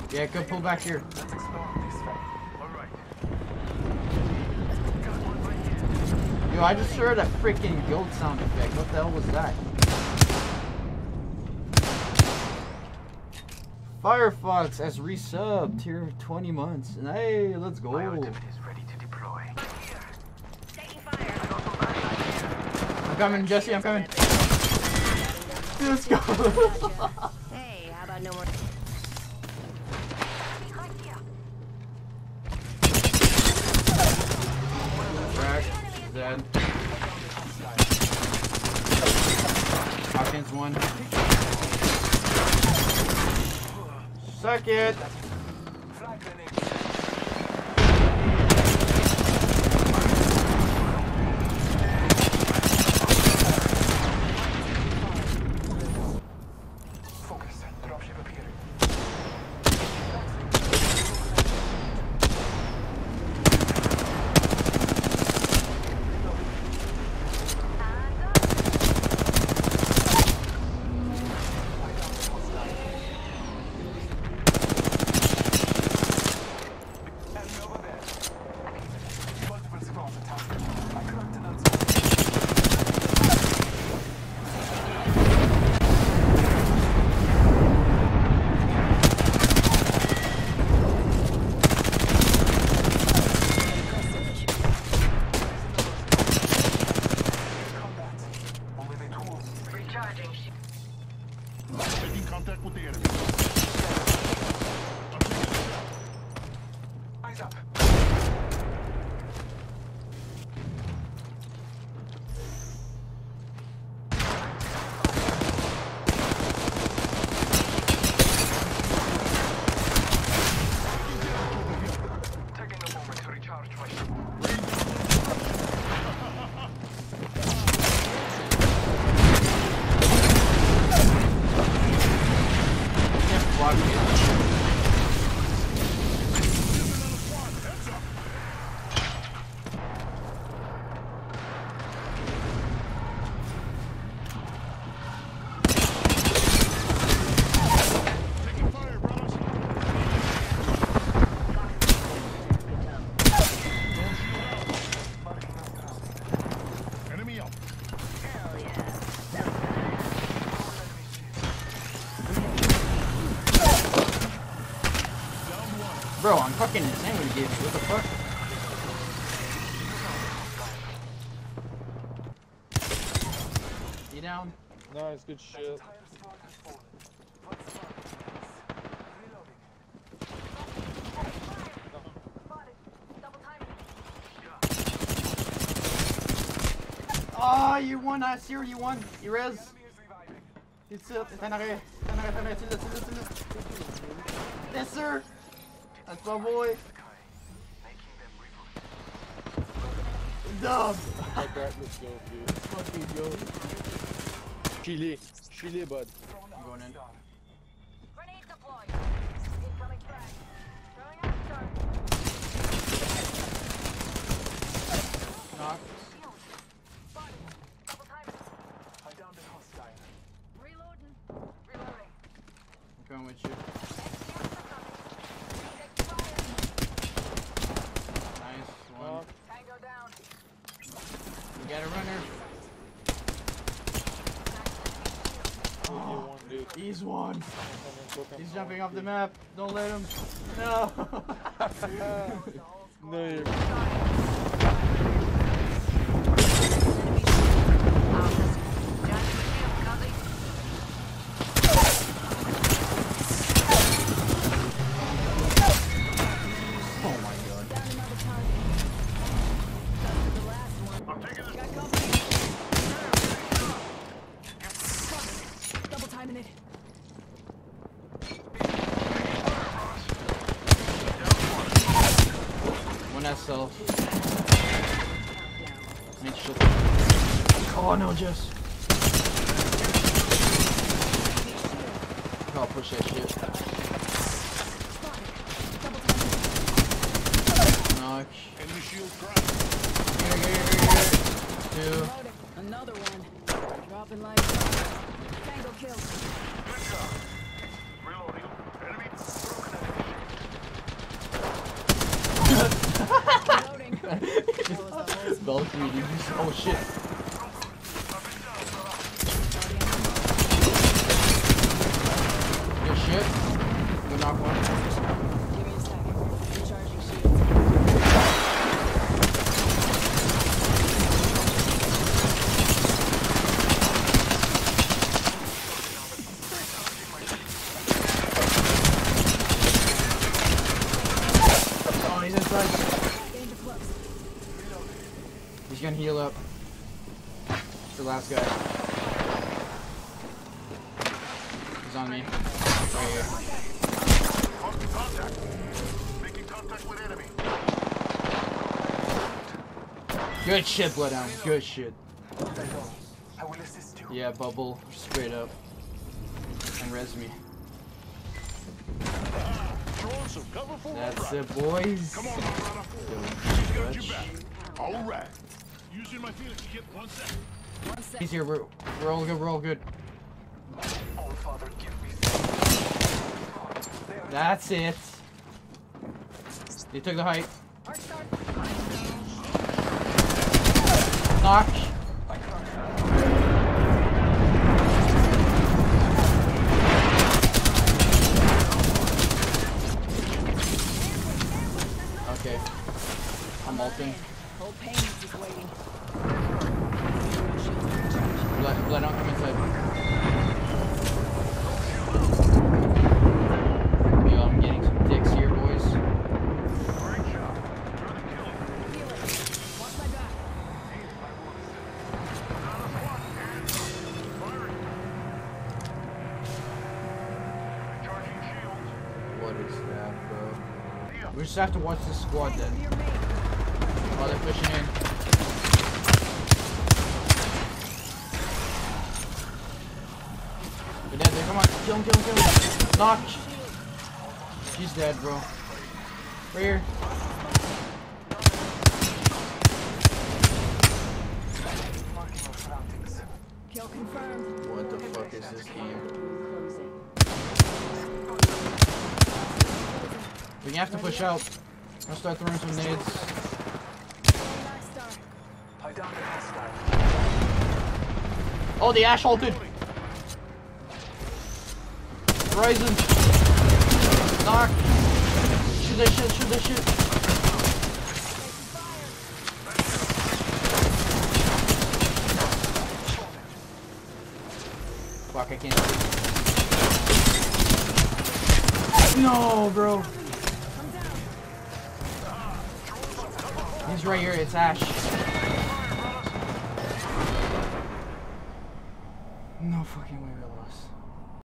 Yeah, go pull back here. Yo, I just heard a freaking goat sound effect. What the hell was that? Firefox has resubbed here 20 months. And hey, let's go. I'm coming, Jesse, I'm coming. Let's go. Hey, how about no more? Crack. Dead. Hawkins one. Suck it. Making contact with the enemy. Eyes up. Taking a moment to recharge my shield. Bro, I'm fucking insane with the game. What the fuck? You down? Nice, good shit. Oh, you won, I see you won. You res. It's up. Yes, sir. That's my boy. Dub. Like that, let's go, dude. Fucking go. Chile, Chile, bud. I'm going in. Grenade deployed. Incoming frag. Throwing out start. Knock. Spotted. Double time. I downed a hostile. Reloading. Reloading. I'm coming with you. Nice one. Tango down. We got a runner. Oh, dude. He's one. He's jumping off the map. Don't let him. No. No, you're... Oh my god. I'm taking this. Double timing it. One SL. Make sure. Oh no, Jess. I'll push that shit. Knock. Enemy shield cracked. Two. Another one. Dropping light. Tango kill. Good job. Reloading. Enemy broken enemy. Valkyrie, did you see? Oh shit. Good shit. Good knock one. Give me a second. Recharging shields. Oh, he's inside. Getting too close. He's gonna heal up. It's the last guy. He's on me. Right here. Contact. Making contact with enemy. Good shit, Bloodhound. Good shit. I will assist you. Yeah, bubble. Straight up. And res me. Throwing some cover for That's it, boys. Come on, Marana. She's Got you back. All right. Using my Phoenix kit. 1 sec. 1 sec. He's here. We're all good. We're all good. All Father, give me. That's it. They took the height. Arc start. Knock. Okay. I'm ulting. Whole payments is waiting. Blood, don't come inside. Yo, I'm getting some dicks here, boys. Great job. You're the killer. Healer. Watch my back. Charging shields. What is that, bro? We just have to watch this squad then. Your mate. While they're pushing in. They're dead, come on. Kill him, kill him, kill him. Knock. She's dead, bro. Right here. Marking our surroundings. Kill confirmed. What the fuck is this game? Closing. We have to push out. I'm gonna start throwing some nades. Black star. I downed the hostile. Oh, the Ash ulted. Horizon. Knock. Shoot that shit, shoot that shit. Fuck, I can't see. No, bro. He's right here, it's Ash. No fucking way we lost.